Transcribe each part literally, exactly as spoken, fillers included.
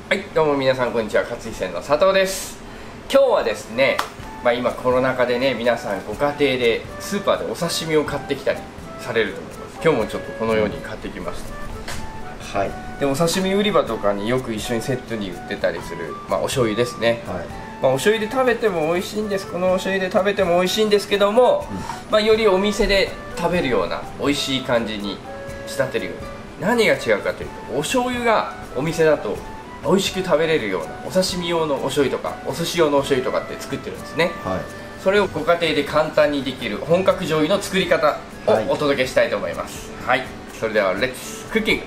はい、どうも皆さんこんにちは。勝井船の佐藤です。今日はですね、まあ、今コロナ禍でね、皆さんご家庭でスーパーでお刺身を買ってきたりされると思います。今日もちょっとこのように買ってきました。はい、でお刺身売り場とかによく一緒にセットに売ってたりする、まあ、お醤油ですね。はい、まあ、お醤油で食べても美味しいんです。このお醤油で食べても美味しいんですけども、うん、まあ、よりお店で食べるような美味しい感じに仕立てるように。何が違うかというと、お醤油がお店だと美味しく食べれるようなお刺身用のお醤油とかお寿司用のお醤油とかって作ってるんですね。はい、それをご家庭で簡単にできる本格醤油の作り方をお届けしたいと思います。はい、はい、それではレッツクッキング。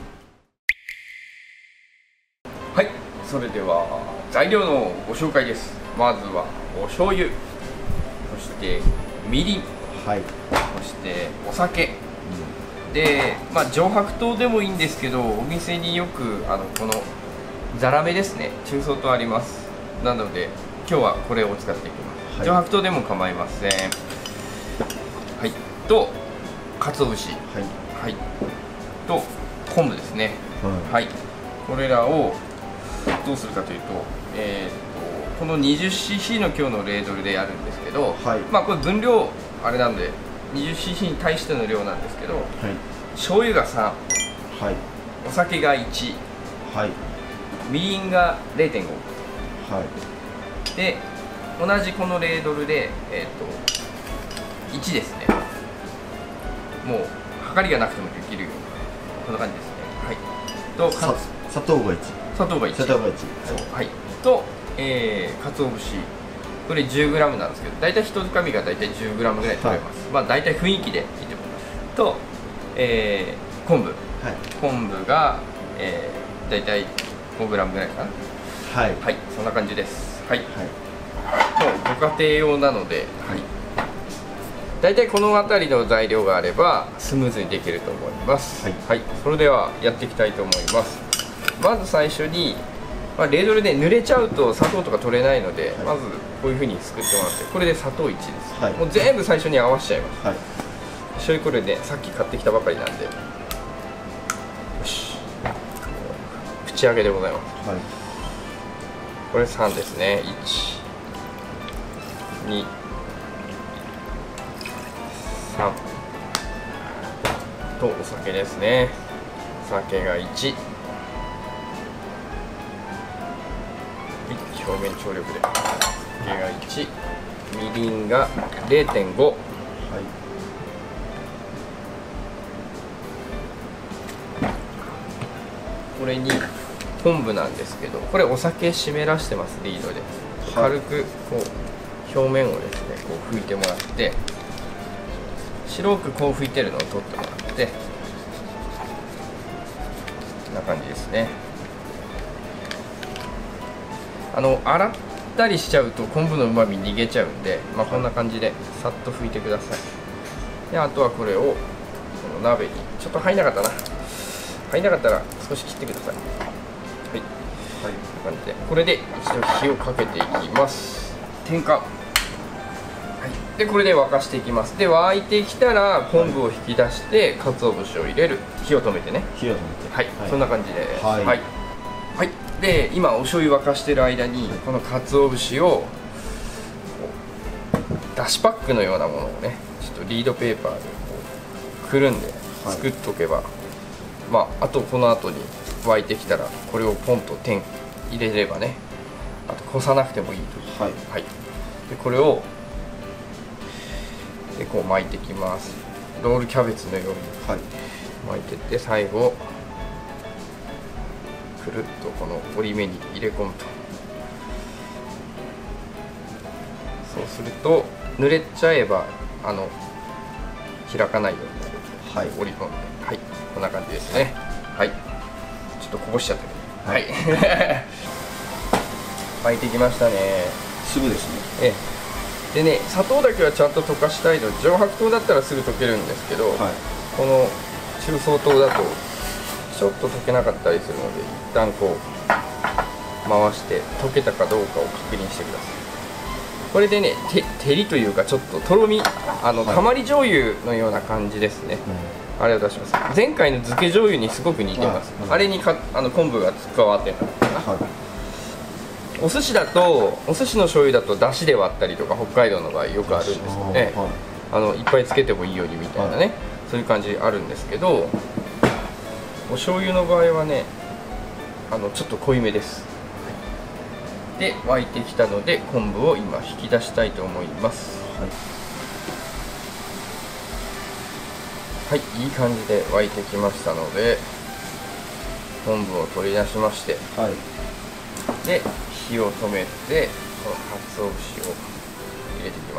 はい、それでは材料のご紹介です。まずはお醤油、そしてみりん、はい、そしてお酒、うん、で、まあ、上白糖でもいいんですけど、お店によくあのこのザラメですね、中相糖あります。なので今日はこれを使っていきます。はい、上白糖でも構いません。はい、と鰹節、はい、はい、と昆布ですね。はい、はい、これらをどうするかというと、えー、とこの にじゅっシーシー の今日のレードルでやるんですけど、はい、まあこれ分量あれなんで にじゅっシーシー に対しての量なんですけど、はい、醤油がさん、はい、お酒がいち、はい、みりんが れいてんご、はい、で同じこのレードルで、えー、といちですね。もう量りがなくてもできるようなこんな感じですね。はい、と砂糖がいち、 砂糖がいち、 砂糖がいち、 はい、と、えー、鰹節、これ じゅうグラム なんですけど、大体一つかみが大体 じゅうグラム ぐらい取れます。はい、まあ大体雰囲気でいいと思います。と、えー、昆布、はい、昆布が、えー、大体 ごグラム ぐらいかな。はい、はい、そんな感じです。はい、はい、もうご家庭用なので、はい、大体この辺りの材料があればスムーズにできると思います。はい、はい、それではやっていきたいと思います。まず最初に、まあ、レードルで濡れちゃうと砂糖とか取れないので、はい、まずこういうふうに作ってもらって、これで砂糖いちです。はい、もう全部最初に合わせちゃいます。はい、醤油これね、さっき買ってきたばかりなんで、よし、口上げでございます。はい、これさんですね。いち、に、さんとお酒ですね。酒がいち、表面張力で酒がいち、みりんが れいてんご、はい、これに昆布なんですけど、これお酒湿らしてます。リードで軽くこう表面をですねこう拭いてもらって、白くこう拭いてるのを取ってもらって、こんな感じですね。あの洗ったりしちゃうと昆布のうまみ逃げちゃうんで、まあ、こんな感じでさっと拭いてください。であとはこれをこの鍋にちょっと入んなかったな入んなかったら少し切ってください。はい、はい、こんな感じでこれで一度火をかけていきます。点火。はい、でこれで沸かしていきます。で沸いてきたら昆布を引き出して鰹節を入れる。火を止めてね。火を止めて、はい、はい、そんな感じです。はい、はい、はい、で今お醤油沸かしてる間にこの鰹節をだしパックのようなものをね、ちょっとリードペーパーでこうくるんで作っとけば、はい、まああとこの後に沸いてきたらこれをポンと点入れればね、あとこさなくてもいいと。はい、はい、でこれをでこう巻いていきます。ロールキャベツのように巻いてって、最後くるっとこの折り目に入れ込むと。そうすると濡れちゃえばあの開かないようになる。はい、折り込んで、はい、こんな感じですね。はい、ちょっとこぼしちゃったけど、はい巻いてきましたね。 すぐですね。 ええ、でね、砂糖だけはちゃんと溶かしたいので、上白糖だったらすぐ溶けるんですけど、はい、この中相糖だとちょっと溶けなかったりするので、一旦こう回して溶けたかどうかを確認してください。これでね、て照りというかちょっととろみ、あの、はい、たまり醤油のような感じですね。 あれを出します。前回の漬け醤油にすごく似てます。 あ、うん、 あれにかあの昆布が加わってるのかな、はい、お寿司だとお寿司の醤油だと出汁で割ったりとか北海道の場合よくあるんですよね、はい、あのいっぱいつけてもいいようにみたいなね、はい、そういう感じあるんですけど、お醤油の場合はねあのちょっと濃いめです。で沸いてきたので昆布を今引き出したいと思います。はい、はい、いい感じで沸いてきましたので昆布を取り出しまして、はい、で火を止めてこの鰹節を入れていきます。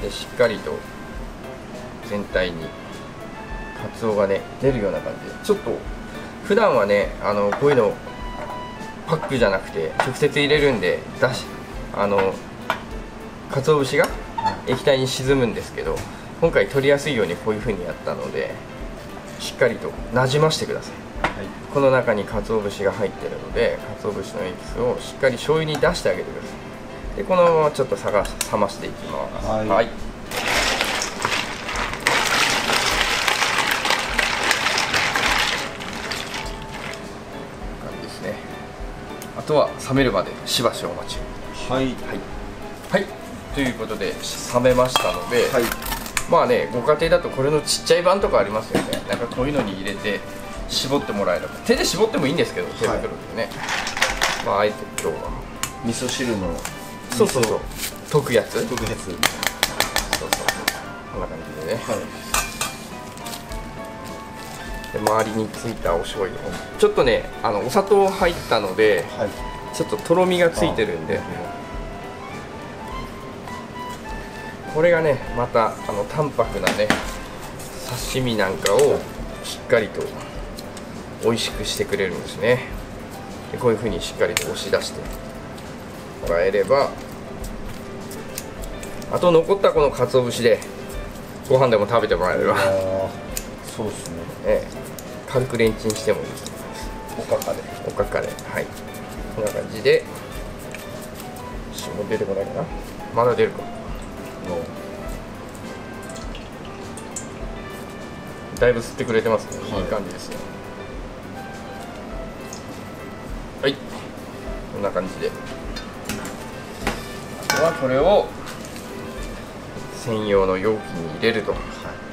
でしっかりと全体に鰹がね出るような感じで、ちょっと普段はねあのこういうのパックじゃなくて直接入れるんでだしあの鰹節が液体に沈むんですけど、今回取りやすいようにこういう風にやったのでしっかりとなじましてください、はい、この中に鰹節が入ってるので鰹節のエキスをしっかり醤油に出してあげてください。でこのままちょっと冷ましていきます。はい、はい、あとは冷めるまでしばしお待ちを。はい、はいはい、ということで冷めましたので、はい、まあねご家庭だとこれのちっちゃい版とかありますよね。なんかこういうのに入れて絞ってもらえれば、手で絞ってもいいんですけど手袋でね、はい、まああえて今日は味噌汁のそうそうそう溶くやつ溶くやつそうそうこんな感じでね、はい、で周りについたお醤油をちょっとねあのお砂糖入ったので、はい、ちょっととろみがついてるんで、これがねまたあの淡白なね刺身なんかをしっかりと美味しくしてくれるんですね。でこういう風にしっかりと押し出してもらえれば、あと残ったこの鰹節でご飯でも食べてもらえればそうですね、 ええ、軽くレンチンしてもいいと思います。 おかかでおかかで、はい、こんな感じで塩出てこないかな、まだ出るか、だいぶ吸ってくれてますね、はい、いい感じですね。はい、こんな感じであとはこれを専用の容器に入れると、はい、こ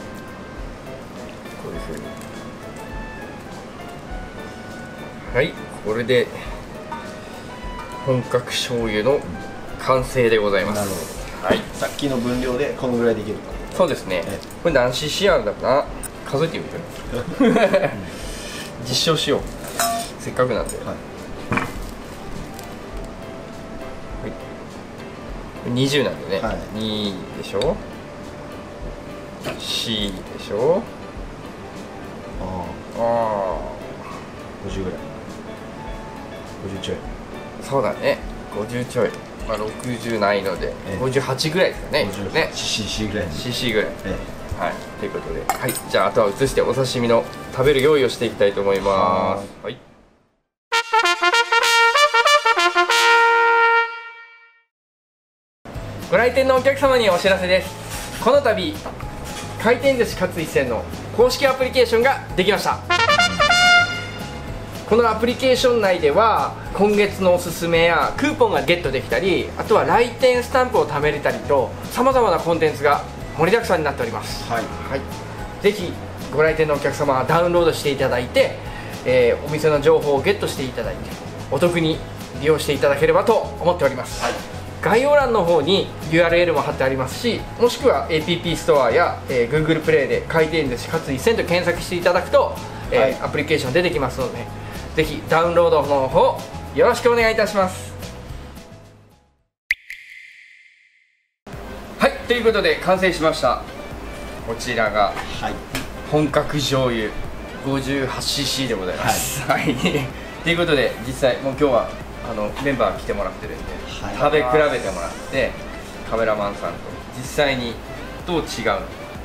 ういうふうに、はい、これで本格醤油の完成でございます。なるほど、はい、 さっきの分量でこのぐらいできるか。 そうですね、これ何 シーシー あるんだかな、数えてみて実証しよう、せっかくなんで、はい、にじゅうなんでね、はい、にでしょ C でしょ、ああごじゅうぐらい、ごじゅうちょい、 そうだね、ごじゅうちょい、まあろくじゅうないのでごじゅうはちぐらいですかね、 ね シーシー ぐらいシーシー ぐらい、ええ、はい、ということで、はい、じゃああとは移してお刺身の食べる用意をしていきたいと思います。はい、ご来店のお客様にお知らせです。この度回転寿司勝一銭の公式アプリケーションができました。このアプリケーション内では今月のおすすめやクーポンがゲットできたり、あとは来店スタンプを貯めれたりとさまざまなコンテンツが盛りだくさんになっております。はい、はい、ぜひご来店のお客様はダウンロードしていただいて、えー、お店の情報をゲットしていただいてお得に利用していただければと思っております。はい、概要欄の方に ユーアールエル も貼ってありますし、もしくは エーピーピー ストアや、えー、Google プレイで回転寿司勝一銭と検索していただくと、えーはい、アプリケーション出てきますので、ぜひダウンロードの方よろしくお願いいたします。はい、ということで完成しました。こちらが本格醤油 ごじゅうはちシーシー でございます。はい、はい、ということで実際もう今日はあのメンバー来てもらってるんで、はい、食べ比べてもらってカメラマンさんと実際にどう違うのか、じゃあ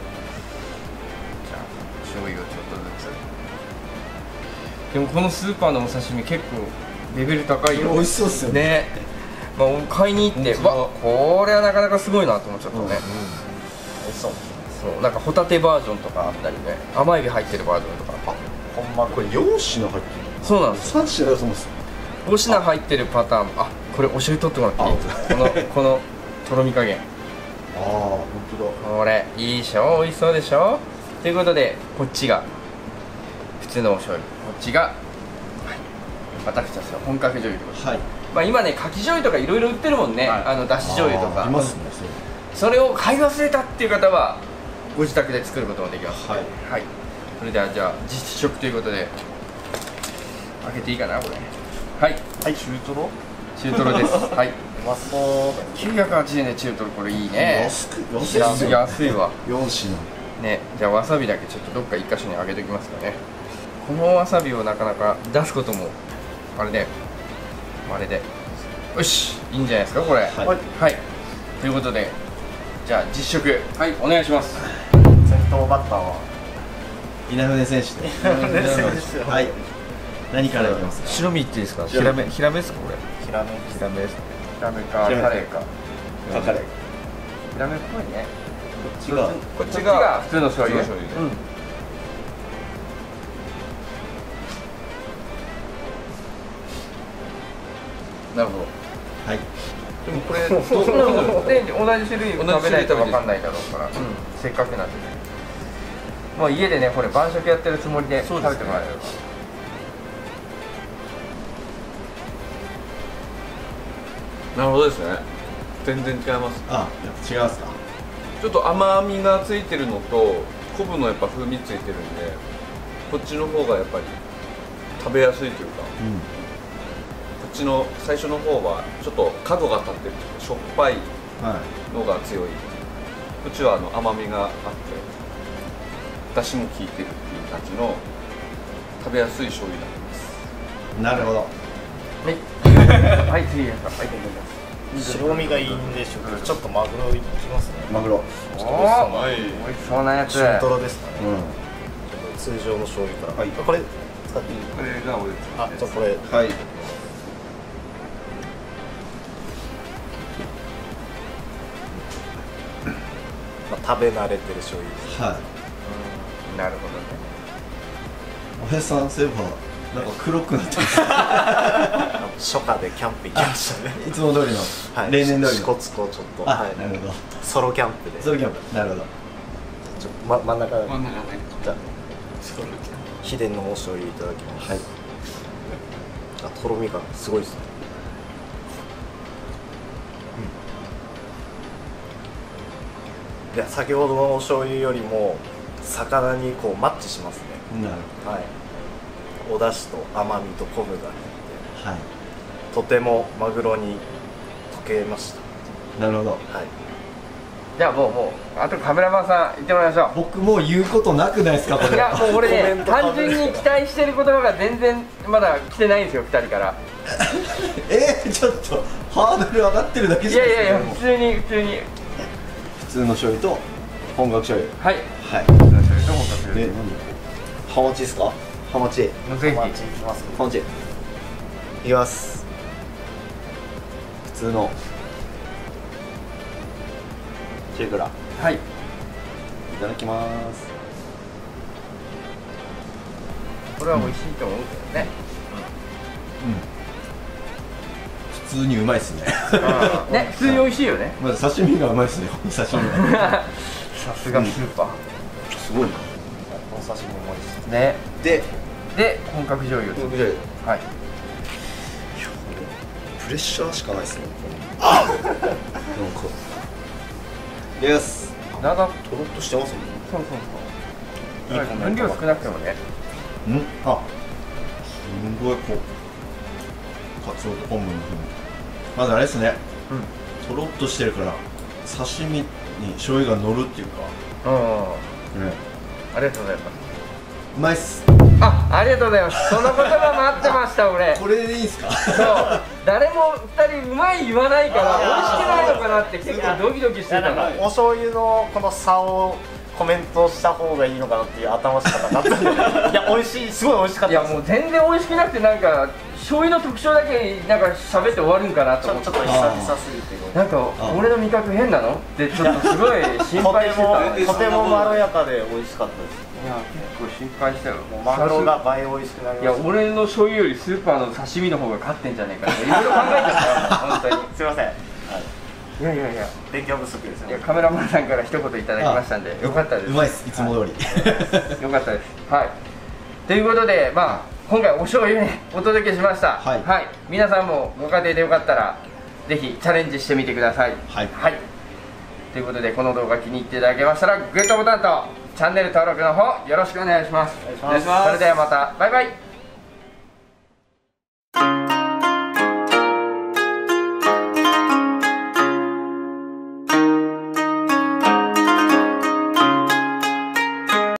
醤油をちょっとずつ。でもこのスーパーのお刺身結構レベル高いよ。 美味しそうですよね。 ね、まあ、買いに行って、わ、これはなかなかすごいなと思っちゃったね。うんうん、美味しそう。 そうなんかホタテバージョンとかあったりね、甘エビ入ってるバージョンとか、あほんまこれよん品入ってる。 そうなんです。 さん品だと思うんですよ。 ご品入ってるパターン。あ、これお醤油取ってもらっていい？このこのとろみ加減。 ああ、本当だ。 これいいでしょ、美味しそうでしょ。ということでこっちが普通のお醤油、こっちが、はい、私たちの本格醤油ということで、 はい。 まあ今ね、かき醤油とかいろいろ売ってるもんね、 はい、 あのだし醤油とかありますね。 それを買い忘れたっていう方はご自宅で作ることもできます。 はい、 はい、それではじゃあ実食ということで開けていいかな、これ。はい、 はい、中トロ中トロです。はい、 うまそうだね。 きゅうひゃくはちじゅうえんで中トロ、これいいね。 安く安いですよ。 安いわよん品ね。じゃあわさびだけちょっとどっか一箇所にあげておきますかね。このわさびをなかなか出すこともあれであれでよし、いいんじゃないですかこれ。はい、 はい、 はい、ということでじゃあ実食、はい、お願いします。 先頭バッターは稲船選手で。 稲船選手。 はい。何からいきますか。 白身いっていいですか。ヒラメ、ヒラメですかこれ。 ヒラメヒラメです。 ヒラメかカレーか。 カカレー。 ヒラメっぽいね。 違う。 こっちが普通の醤油。 普通の醤油でうん。なるほど。 はい。 でもこれで同じ種類食べないと分かんないだろうから、うん、せっかくなんでね。もう家でね、これ晩食やってるつもりで食べてもらえれば。 なるほどですね。全然違います。 あ、やっぱ違いますか。 ちょっと甘みがついてるのと昆布のやっぱ風味ついてるんで、こっちの方がやっぱり食べやすいというか、 うん。 こっちの最初の方はちょっと角が立ってる、しょっぱいはい。 のが強い。こっちはあの甘みがあって出汁も効いてるっていう感じの食べやすい醤油になってます。 なるほど。 はいはい、次ですか。はい、どうぞ。 白身がいいんでしょうけど、ちょっとマグロいきますね。 マグロ。 ちょっと美味しそうなはい。 美味しそうなやつ。 中トロですかね。 うん。 ちょっと通常の醤油から。 はいこれ使っていい？ これが俺あ、じゃあこれ。 はい。 まあ、食べ慣れてる醤油です。 はい。 うん、なるほどね。 おへさん、そういえば、なんか黒くなってます。 初夏でキャンプ行きましたね。 いつも通りの、 はい、 例年通りの。 支笏湖ちょっと、 あ、 はい、 なるほど。 ソロキャンプで。 ソロキャンプ。なるほど。 ちょま真ん中真ん中ね。 じゃあ秘伝のお醤油いただきます。 はい。 あ、とろみがすごいですね。うん、いや、先ほどのお醤油よりも魚にこうマッチしますね。 なるはい。お出汁と甘みと昆布があって、 ほど。はい。 とてもマグロに溶けました。 なるほど。 はい。 じゃあもうもうあとカメラマンさん行ってもらいましょう。 僕もう言うことなくないですか、これ。 いやもう俺コメね、 ント単純に期待してる言葉が全然まだ来てないんですよ、ふたりから。 えー、ちょっとハードル上がってるだけいじゃないですか。 やいやいや、普通に普通に。 普通の醤油と本格醤油。 はい、 はい。 それと本格で、何？ハマチですか？ハマチ。 ぜひ。 マッチいきます。 ハマチ。 いきます。 普通の中辛。 はい、 いただきます。 これは美味しいと思うけどね。 普通にうまいですね。 うんね、普通に美味しいよね。 まず刺身がうまいですね。刺身が。 さすがスーパー。 すごいな。 お刺身もいいです。 ね、 で、 で本格醤油です。 僕じゃはい。 プレッシャーしかないですね。あなんか。です。 長く、 とろっとしてますもん。 そうそうそう。 いいコメント分量少なくてもね。 んあすごいこうカツオと昆布の風味まずあれですね、 うん。 とろっとしてるから刺身に醤油が乗るっていうか、 うん。 ね、 ありがとうございます。 うまいっす。 あ、ありがとうございます。その言葉待ってました俺。 これでいいんすか？ そう。誰も二人うまい言わないから美味しくないのかなって結構ドキドキしてたから。 お醤油のこの差をコメントした方がいいのかなっていう頭しかなかったんでいや美味しい、すごい美味しかっいやたです。 もう全然美味しくなくて、なんか醤油の特徴だけなんか喋って終わるんかなと思って、 ちょちょっと久々すぎてなんか俺の味覚変なのってちょっとすごい心と配してた。 てもいやとてもまろやかで美味しかったです。 結構心配したよ。 もうマグロが倍美味しくなりいやました。 俺の醤油よりスーパーの刺身の方が勝ってんじゃねえかっていろいろ考えちゃったよ本当に。 すいません、はい、 いやいやいや勉強不足ですよ。 いやカメラマンさんから一言いただきましたんでよかったです。 うまいです、いつも通り。 よかったです。はい。ということで、まあ今回お醤油ねお届けしました。 はい皆さんもご家庭でよかったらぜひチャレンジしてみてください。 はいということでこの動画気に入っていただけましたらグッドボタンとチャンネル登録の方よろしくお願いします。 お願いします。 それではまたバイバイ。